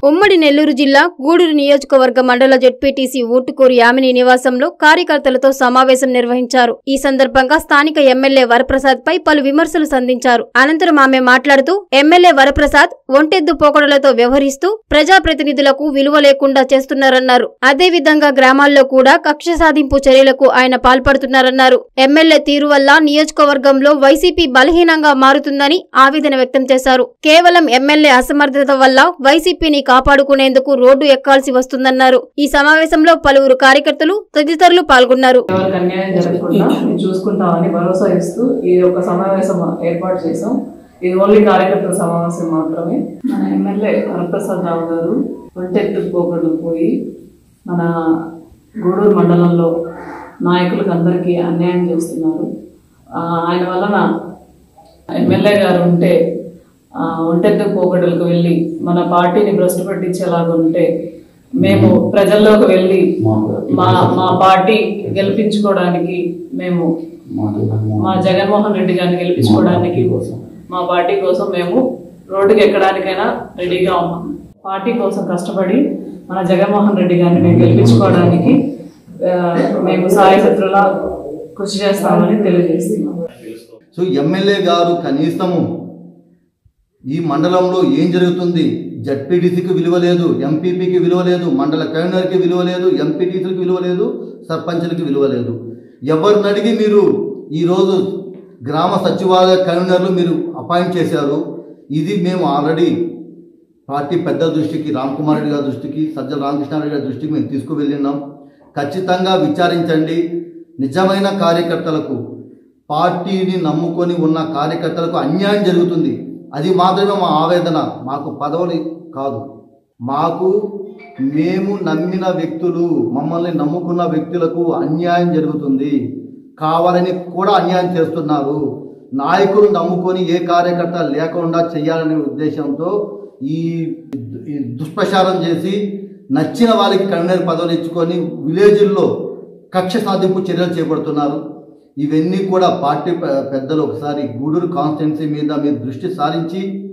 ఉమ్మడి నెల్లూరు జిల్లా గూడూరు నియోజకవర్గ మండల జెడ్పీటీసీ ఊటుకూరు యామిని నివాసంలో కార్యకర్తలతో సమావేశం నిర్వహించారు. ఈ సందర్భంగా స్థానిక ఎమ్మెల్యే వరప్రసాద్ పై పలు విమర్శలు సంధించారు. అనంతరం ఆమె మాట్లాడుతూ ఎమ్మెల్యే వరప్రసాద్ ఒంటెద్దు పోకడలతో వ్యవహరిస్తూ ప్రజాప్రతినిధులకు విలువ లేకుండా చేస్తున్నారన్నారు. అదేవిధంగా గ్రామాల్లో కూడా కక్ష సాధింపు చర్యలకు ఆయన పాల్పడుతున్నారన్నారు. ఎమ్మెల్యే తీరు వల్ల నియోజకవర్గంలో వైసీపీ బలహీనంగా మారుతుందని ఆవేదన వ్యక్తం చేశారు. కేవలం ఎమ్మెల్యే అసమర్థత వల్ల వైసీపీని కాపాడుకునేందుకు రోడ్డు ఎక్కాల్సి వస్తుందన్నారు. ఈ సమావేశంలో పలువురు కార్యకర్తలు తదితరులు పాల్గొన్నారు. ఎవరికి అన్యాయం జరగకుండా చూసుకుంటామని భరోసా ఇస్తూ ఈ యొక్క సమావేశం ఏర్పాటు చేశాం. ఇది ఓన్లీ కార్యకర్తల సమావేశం మాత్రమే. మన ఎమ్మెల్యే వరప్రసాద్ రావు గారు ఒంటెత్తు పోకడలు పోయి మన గూడూరు మండలంలో నాయకులకు అందరికీ అన్యాయం చేస్తున్నారు. ఆయన వలన ఎమ్మెల్యే గారు ఉంటే ఒంటెత్తు పోకడలకు వెళ్ళి మన పార్టీని భ్రష్టు పట్టించేలాగా ఉంటే మేము ప్రజల్లోకి వెళ్ళి మా పార్టీ గెలిపించుకోవడానికి మేము మా జగన్మోహన్ రెడ్డి గారిని గెలిపించుకోవడానికి మా పార్టీ కోసం మేము రోడ్డుకి ఎక్కడానికైనా రెడీగా ఉన్నాం. పార్టీ కోసం కష్టపడి మన జగన్మోహన్ రెడ్డి గారిని మేము గెలిపించుకోవడానికి మేము సాయశత్రులా కృషి చేస్తామని తెలియజేస్తున్నాం. సో ఎమ్మెల్యే గారు కనీసము ఈ మండలంలో ఏం జరుగుతుంది, జడ్పీటీసీకి విలువ లేదు, ఎంపీపీకి విలువ లేదు, మండల కన్వీనర్కి విలువ లేదు, ఎంపీటీసీకి విలువ లేదు, సర్పంచులకి విలువ లేదు. ఎవరిని అడిగి మీరు ఈరోజు గ్రామ సచివాలయ కన్వీనర్లు మీరు అపాయింట్ చేశారు. ఇది మేము ఆల్రెడీ పార్టీ పెద్ద దృష్టికి, రామ్కుమార్ రెడ్డి గారి దృష్టికి, సజ్జల రామకృష్ణారెడ్డి గారి దృష్టికి మేము తీసుకువెళ్ళినాం. ఖచ్చితంగా విచారించండి. నిజమైన కార్యకర్తలకు, పార్టీని నమ్ముకొని ఉన్న కార్యకర్తలకు అన్యాయం జరుగుతుంది. అది మాత్రమే మా ఆవేదన. మాకు పదవులు కాదు, మాకు మేము నమ్మిన వ్యక్తులు, మమ్మల్ని నమ్ముకున్న వ్యక్తులకు అన్యాయం జరుగుతుంది. కావాలని కూడా అన్యాయం చేస్తున్నారు. నాయకులు నమ్ముకొని ఏ కార్యకర్త లేకుండా చేయాలనే ఉద్దేశంతో ఈ దుష్ప్రచారం చేసి నచ్చిన వాళ్ళకి కన్వీనర్ పదవులు ఇచ్చుకొని విలేజ్ల్లో కక్ష సాధింపు చర్యలు చేపడుతున్నారు. ఇవన్నీ కూడా పార్టీ పెద్దలు ఒకసారి గూడూరు కాన్స్టిట్యున్సీ మీద మీరు దృష్టి సారించి